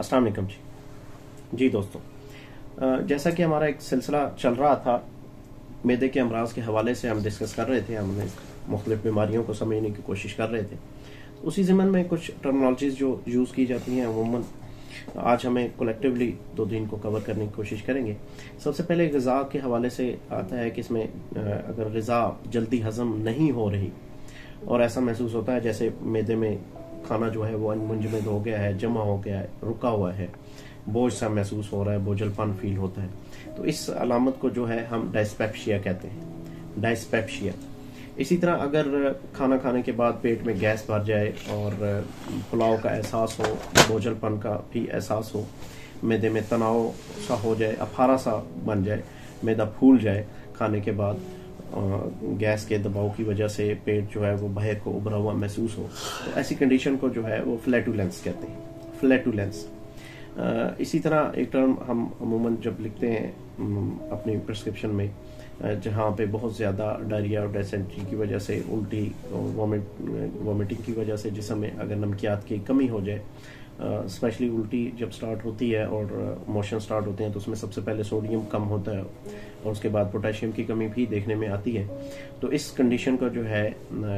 अस्सलाम वालेकुम जी दोस्तों, जैसा कि हमारा एक सिलसिला चल रहा था मैदे के अमराज के हवाले से, हम डिस्कस कर रहे थे, हमने मुख्तलिफ बीमारियों को समझने की कोशिश कर रहे थे। उसी ज़मन में कुछ टर्मिनोलॉजीज जो यूज़ की जाती हैं अमूमन आज हमें कलेक्टिवली दो दिन को कवर करने की कोशिश करेंगे। सबसे पहले ग़िज़ा के हवाले से आता है कि इसमें अगर ग़िज़ा जल्दी हज़म नहीं हो रही और ऐसा महसूस होता है जैसे मैदे में खाना जो है वो मुंजमद हो गया है, जमा हो गया है, रुका हुआ है, बोझ सा महसूस हो रहा है, बोझलपन फील होता है, तो इस अलामत को जो है हम डायस्पेप्सिया कहते हैं, डायस्पेप्सिया। इसी तरह अगर खाना खाने के बाद पेट में गैस भर जाए और पुलाव का एहसास हो, बोझलपन का भी एहसास हो, मैदे में तनाव सा हो जाए, अफारा सा बन जाए, मैदा फूल जाए खाने के बाद, गैस के दबाव की वजह से पेट जो है वो बाहर को उभरा हुआ महसूस हो, तो ऐसी कंडीशन को जो है वो फ्लैटुलेंस कहते हैं, फ्लैटुलेंस। इसी तरह एक टर्म हम अमूमन जब लिखते हैं अपनी प्रिस्क्रिप्शन में, जहाँ पे बहुत ज़्यादा डायरिया और डायसेंट्री की वजह से, उल्टी और वॉमिटिंग की वजह से जिस्म में अगर नमकियात की कमी हो जाए, स्पेशली उल्टी जब स्टार्ट होती है और मोशन स्टार्ट होते हैं तो उसमें सबसे पहले सोडियम कम होता है और उसके बाद पोटेशियम की कमी भी देखने में आती है। तो इस कंडीशन को जो है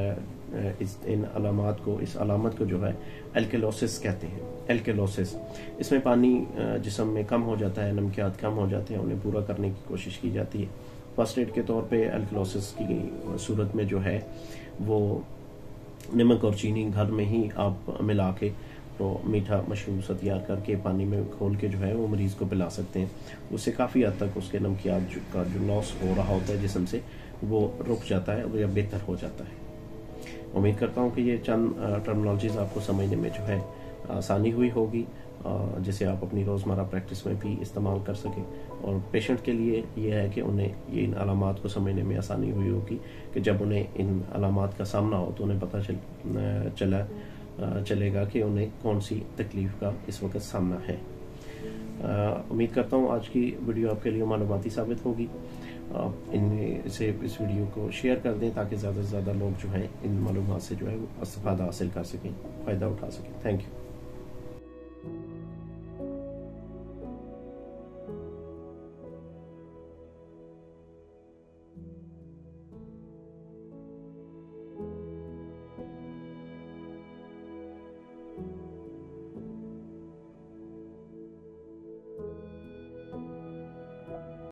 इन अलामात को, इस अलामत को जो है एल्केलोसिस कहते हैं, एल्केलोसिस। इसमें पानी जिस्म में कम हो जाता है, नमकियात कम हो जाते हैं, उन्हें पूरा करने की कोशिश की जाती है। फर्स्ट एड के तौर पे एल्केलोसिस की सूरत में जो है वो नमक और चीनी घर में ही आप मिला के तो मीठा मशरूब सा तैयार करके पानी में घोल के जो है वो मरीज़ को पिला सकते हैं। उससे काफ़ी हद तक उसके नमकियात का जो लॉस हो रहा होता है जिस्म से, वो रुक जाता है या बेहतर हो जाता है। उम्मीद करता हूँ कि ये चंद टर्मिनोलॉजीज आपको समझने में जो है आसानी हुई होगी, जिसे आप अपनी रोज़मर्रा प्रैक्टिस में भी इस्तेमाल कर सकें। और पेशेंट के लिए ये है कि उन्हें ये इन अलामात को समझने में आसानी हुई होगी कि जब उन्हें इन अलामात का सामना हो तो उन्हें पता चलेगा कि उन्हें कौन सी तकलीफ का इस वक्त सामना है। उम्मीद करता हूँ आज की वीडियो आपके लिए मालूमाती साबित होगी। इस वीडियो को शेयर कर दें ताकि ज़्यादा से ज़्यादा लोग जो हैं इन मालूमात से जो है वो इस्तेफादा हासिल कर सकें, फ़ायदा उठा सकें। Thank you.